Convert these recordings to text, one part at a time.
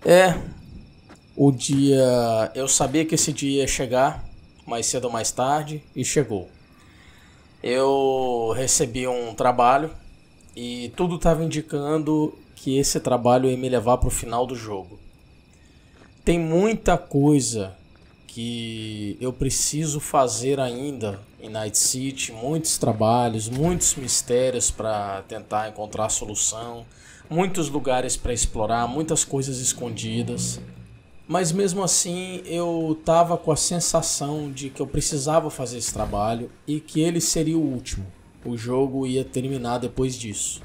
É, o dia. Eu sabia que esse dia ia chegar, mais cedo ou mais tarde, e chegou. Eu recebi um trabalho e tudo estava indicando que esse trabalho ia me levar para o final do jogo. Tem muita coisa que eu preciso fazer ainda em Night City, muitos trabalhos, muitos mistérios para tentar encontrar a solução, muitos lugares para explorar, muitas coisas escondidas. Mas mesmo assim eu tava com a sensação de que eu precisava fazer esse trabalho e que ele seria o último. O jogo ia terminar depois disso.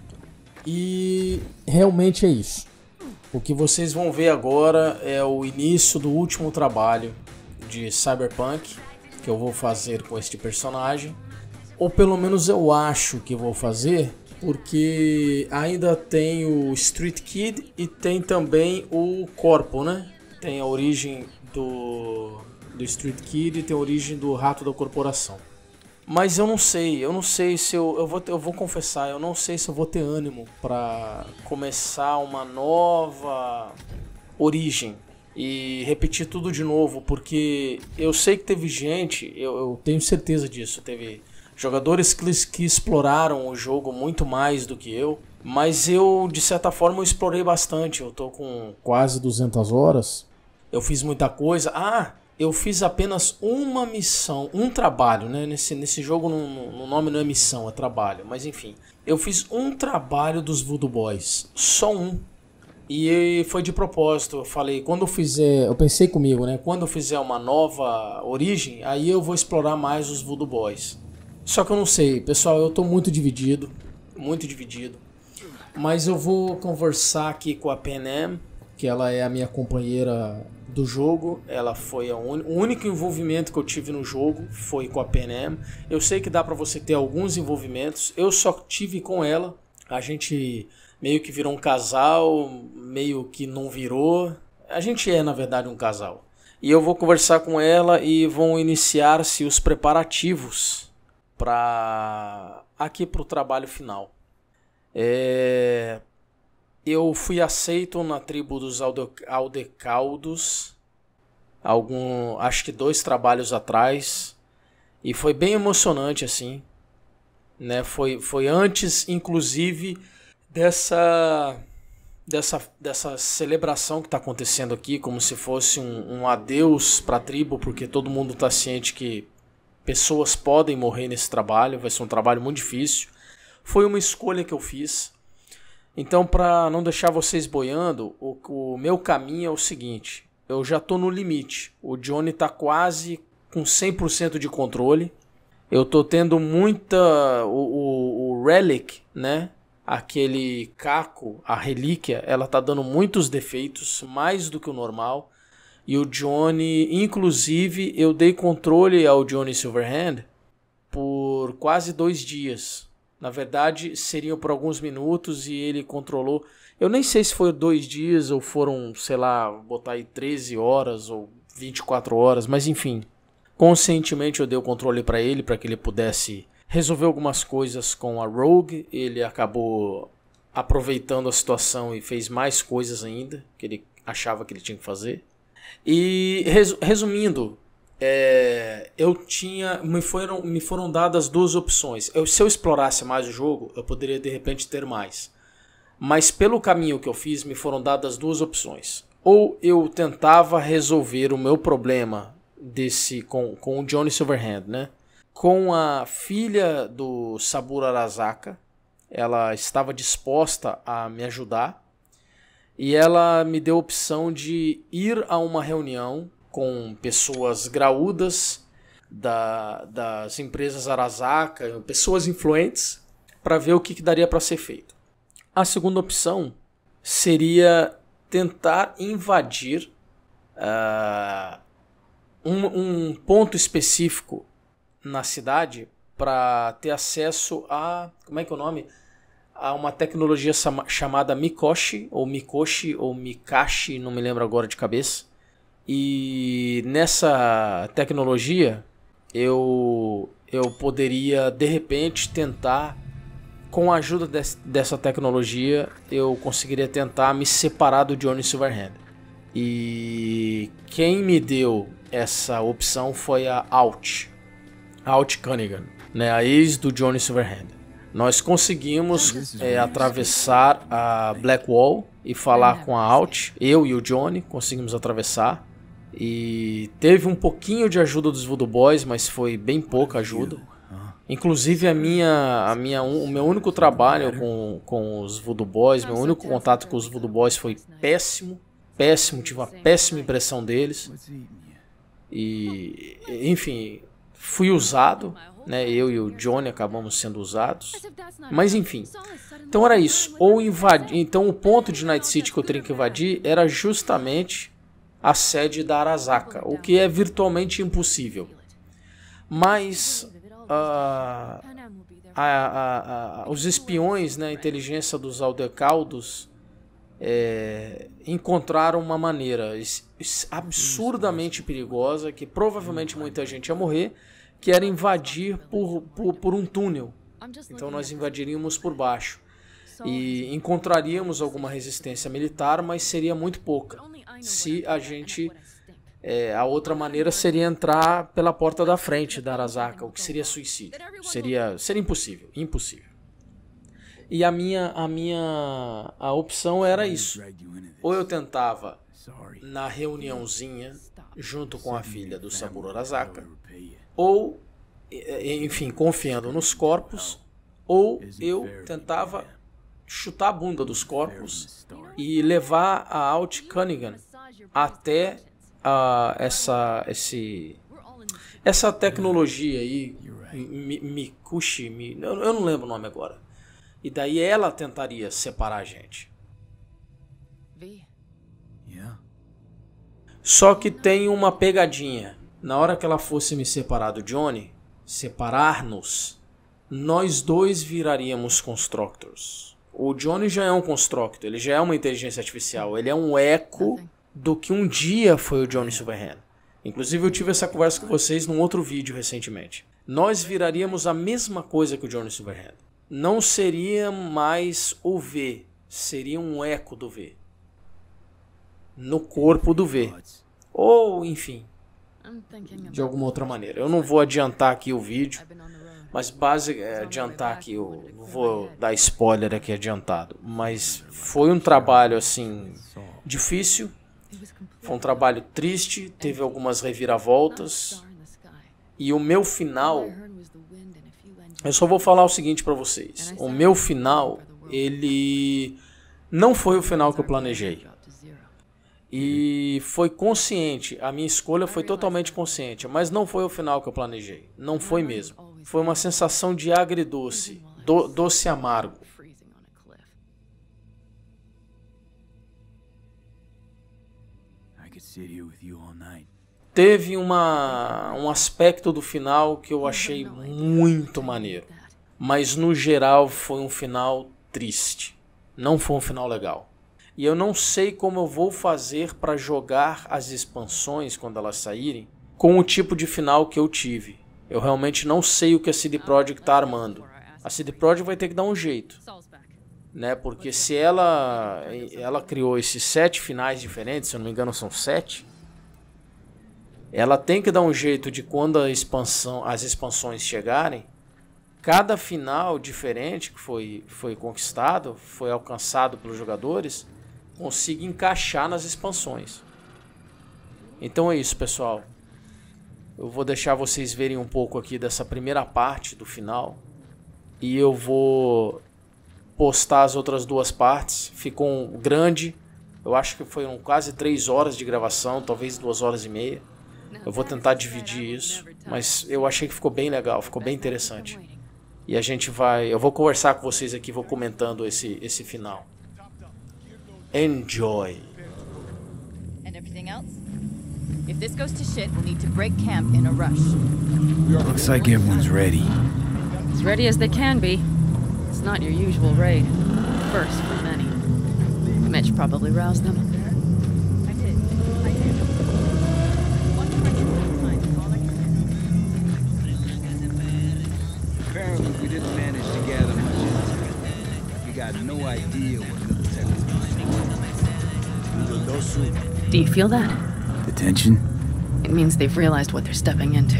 E realmente é isso. O que vocês vão ver agora é o início do último trabalho de Cyberpunk que eu vou fazer com este personagem. Ou pelo menos eu acho que vou fazer, porque ainda tem o Street Kid e tem também o Corpo, né? Tem a origem do Street Kid e tem a origem do Rato da Corporação. Mas eu não sei se eu vou confessar, eu não sei se eu vou ter ânimo para começar uma nova origem e repetir tudo de novo, porque eu sei que teve gente, eu tenho certeza disso, teve jogadores que exploraram o jogo muito mais do que eu, mas eu, de certa forma, eu explorei bastante, eu tô com quase 200 horas. Eu fiz muita coisa. Eu fiz apenas uma missão, um trabalho, né? Nesse jogo no nome não é missão, é trabalho. Mas enfim, eu fiz um trabalho dos Voodoo Boys, só um. E foi de propósito, eu falei, quando eu fizer, eu pensei comigo, né? Quando eu fizer uma nova origem, aí eu vou explorar mais os Voodoo Boys. Só que eu não sei, pessoal, eu tô muito dividido, muito dividido. Mas eu vou conversar aqui com a Pan Am, que ela é a minha companheira do jogo. Ela foi o único envolvimento que eu tive no jogo foi com a Pan Am. Eu sei que dá pra você ter alguns envolvimentos, eu só tive com ela. A gente meio que virou um casal, meio que não virou. A gente é, na verdade, um casal. E eu vou conversar com ela e vão iniciar-se os preparativos para aqui pro trabalho final. Eu fui aceito na tribo dos Aldecaldos, acho que 2 trabalhos atrás, e foi bem emocionante assim, né? Foi antes, inclusive, dessa celebração que está acontecendo aqui, como se fosse um adeus para a tribo, porque todo mundo está ciente que pessoas podem morrer nesse trabalho, vai ser um trabalho muito difícil. Foi uma escolha que eu fiz. Então, para não deixar vocês boiando, o meu caminho é o seguinte. Eu já estou no limite. O Johnny está quase com 100% de controle. Eu estou tendo muita... O Relic, né? Aquele caco, a relíquia, ela está dando muitos defeitos, mais do que o normal. E o Johnny, inclusive, eu dei controle ao Johnny Silverhand por quase 2 dias. Na verdade, seriam por alguns minutos e ele controlou. Eu nem sei se foi 2 dias ou foram, sei lá, botar aí 13 horas ou 24 horas, mas enfim. Conscientemente eu dei o controle para que ele pudesse resolver algumas coisas com a Rogue. Ele acabou aproveitando a situação e fez mais coisas ainda que ele achava que ele tinha que fazer. E resumindo, me foram dadas 2 opções. Se eu explorasse mais o jogo, eu poderia de repente ter mais. Mas pelo caminho que eu fiz, me foram dadas 2 opções. Ou eu tentava resolver o meu problema com o Johnny Silverhand, né? Com a filha do Saburo Arasaka. Ela estava disposta a me ajudar. E ela me deu a opção de ir a uma reunião com pessoas graúdas das empresas Arasaka, pessoas influentes, para ver o que daria para ser feito. A segunda opção seria tentar invadir um ponto específico na cidade para ter acesso a... Como é que é o nome? A uma tecnologia chamada Mikoshi, ou Mikashi, não me lembro agora de cabeça. E nessa tecnologia eu poderia de repente tentar, com a ajuda dessa tecnologia, eu conseguiria tentar me separar do Johnny Silverhand. E quem me deu essa opção foi a Alt Cunningham, né, a ex do Johnny Silverhand. Nós conseguimos atravessar a Black Wall e falar com a Alt. Eu e o Johnny conseguimos atravessar. E teve um pouquinho de ajuda dos Voodoo Boys, mas foi bem pouca ajuda. Inclusive o meu único trabalho com os Voodoo Boys, meu único contato com os Voodoo Boys foi péssimo. Tive uma péssima impressão deles. E, enfim, fui usado, né? Eu e o Johnny acabamos sendo usados. Mas enfim, então era isso. Ou invadir. Então o ponto de Night City que eu teria que invadir era justamente a sede da Arasaka, o que é virtualmente impossível. Mas os espiões, né, a inteligência dos Aldecaldos encontraram uma maneira absurdamente perigosa, que provavelmente muita gente ia morrer, que era invadir por um túnel. Então nós invadiríamos por baixo e encontraríamos alguma resistência militar, mas seria muito pouca. Se a gente... a outra maneira seria entrar pela porta da frente da Arasaka, o que seria suicídio. Seria impossível. E a opção era isso. Ou eu tentava na reuniãozinha junto com a filha do Saburo Arasaka, ou, enfim, confiando nos corpos, ou eu tentava chutar a bunda dos corpos e levar a Alt Cunningham até essa tecnologia aí, Mikushi, eu não lembro o nome agora. E daí ela tentaria separar a gente. Só que tem uma pegadinha. Na hora que ela fosse me separar do Johnny, separar-nos, nós dois viraríamos Constructors. O Johnny já é um Constructor, ele já é uma inteligência artificial, ele é um eco do que um dia foi o Johnny Silverhand. Inclusive eu tive essa conversa com vocês num outro vídeo recentemente. Nós viraríamos a mesma coisa que o Johnny Silverhand. Não seria mais o V, seria um eco do V. No corpo do V. Ou, enfim, de alguma outra maneira. Eu não vou adiantar aqui o vídeo, mas adiantar aqui, eu não vou dar spoiler aqui adiantado. Mas foi um trabalho, assim, difícil. Foi um trabalho triste, teve algumas reviravoltas. E o meu final... Eu só vou falar o seguinte pra vocês. O meu final, ele não foi o final que eu planejei. E foi consciente, a minha escolha foi totalmente consciente, mas não foi o final que eu planejei. Não foi mesmo. Foi uma sensação de agridoce, doce amargo. Teve um aspecto do final que eu achei muito maneiro, mas no geral foi um final triste. Não foi um final legal. E eu não sei como eu vou fazer para jogar as expansões quando elas saírem com o tipo de final que eu tive. Eu realmente não sei o que a CD Projekt está armando. A CD Projekt vai ter que dar um jeito, né? Porque se ela criou esses 7 finais diferentes, se eu não me engano são 7, ela tem que dar um jeito de quando as expansões chegarem, cada final diferente que foi conquistado, foi alcançado pelos jogadores, consiga encaixar nas expansões. Então é isso, pessoal. Eu vou deixar vocês verem um pouco aqui dessa primeira parte do final. E eu vou postar as outras 2 partes. Ficou grande. Eu acho que foram quase 3 horas de gravação, talvez 2 horas e meia. Eu vou tentar dividir isso, mas eu achei que ficou bem legal, ficou bem interessante. E eu vou conversar com vocês aqui, vou comentando esse final. Enjoy. And everything else? If this goes to shit, we'll need to break camp in a rush. Looks like everyone's ready. As ready as they can be. It's not your usual raid. First for many. Mitch probably roused them. I did. Apparently we didn't manage to gather much intel. We got no idea what military was doing. Do you feel that? The tension? It means they've realized what they're stepping into.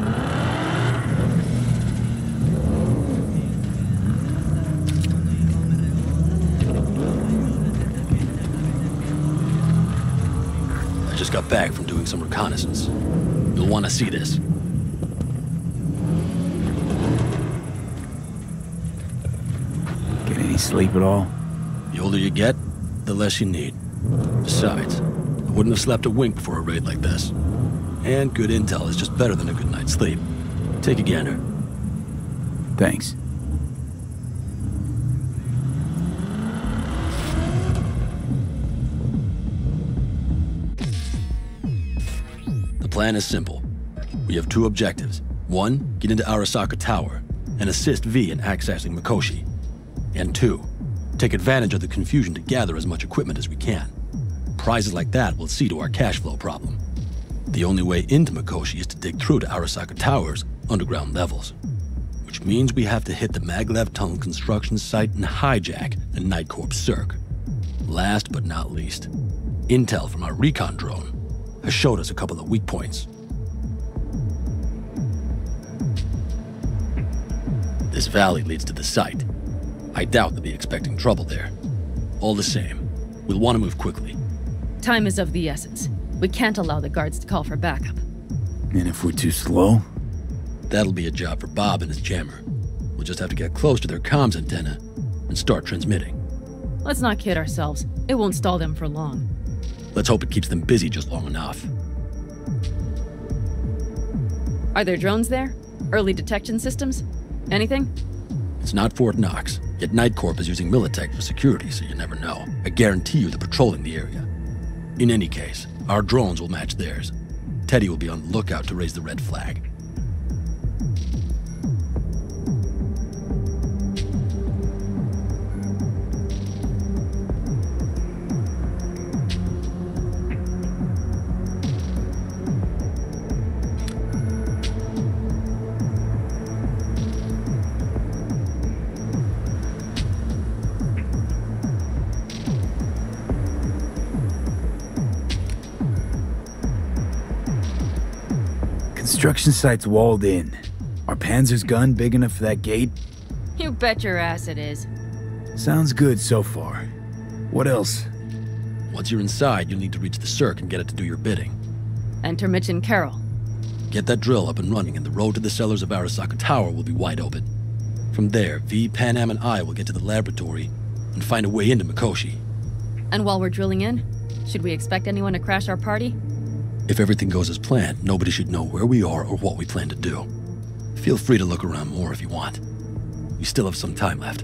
I just got back from doing some reconnaissance. You'll want to see this. Get any sleep at all? The older you get, the less you need. Besides, I wouldn't have slept a wink before a raid like this. And good intel is just better than a good night's sleep. Take a gander. Thanks. The plan is simple. We have two objectives. One, get into Arasaka Tower and assist V in accessing Mikoshi. And two, take advantage of the confusion to gather as much equipment as we can. Prizes like that will see to our cash flow problem. The only way into Mikoshi is to dig through to Arasaka Tower's underground levels. Which means we have to hit the Maglev Tunnel construction site and hijack a Night Corps Cirque. Last but not least, intel from our recon drone has showed us a couple of weak points. This valley leads to the site. I doubt they'll be expecting trouble there. All the same, we'll want to move quickly. Time is of the essence. We can't allow the guards to call for backup. And if we're too slow? That'll be a job for Bob and his jammer. We'll just have to get close to their comms antenna and start transmitting. Let's not kid ourselves. It won't stall them for long. Let's hope it keeps them busy just long enough. Are there drones there? Early detection systems? Anything? It's not Fort Knox, yet Night Corp is using Militech for security, so you never know. I guarantee you they're patrolling the area. In any case, our drones will match theirs. Teddy will be on the lookout to raise the red flag. Construction site's walled in. Are Panzer's gun big enough for that gate? You bet your ass it is. Sounds good so far. What else? Once you're inside, you'll need to reach the Cirque and get it to do your bidding. Enter Mitch and Carol. Get that drill up and running, and the road to the cellars of Arasaka Tower will be wide open. From there, V, Panam, and I will get to the laboratory and find a way into Mikoshi. And while we're drilling in, should we expect anyone to crash our party? If everything goes as planned, nobody should know where we are or what we plan to do. Feel free to look around more if you want. We still have some time left.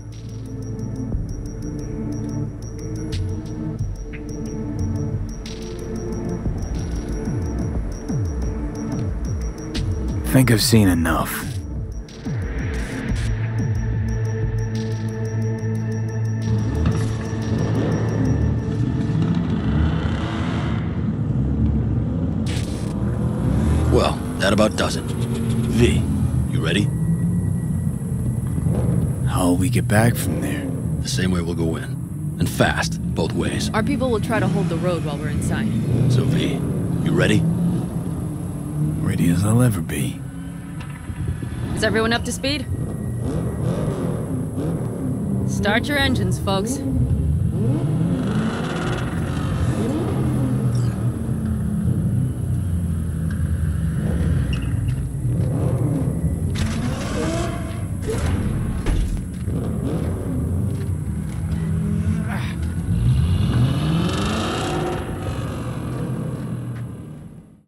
Think I've seen enough. Well, that about does it. V, you ready? How'll we get back from there? The same way we'll go in. And fast, both ways. Our people will try to hold the road while we're inside. So V, you ready? Ready as I'll ever be. Is everyone up to speed? Start your engines, folks.